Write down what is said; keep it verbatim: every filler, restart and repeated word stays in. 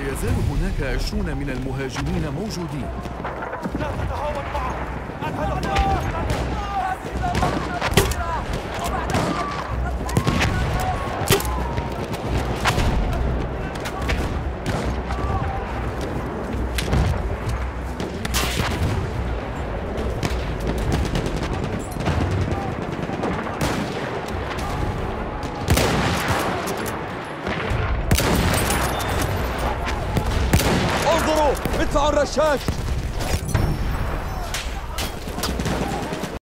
يزال هناك عشرون من المهاجمين موجودين. لا تتهاون معه. انظروا، ادفعوا الرشاش.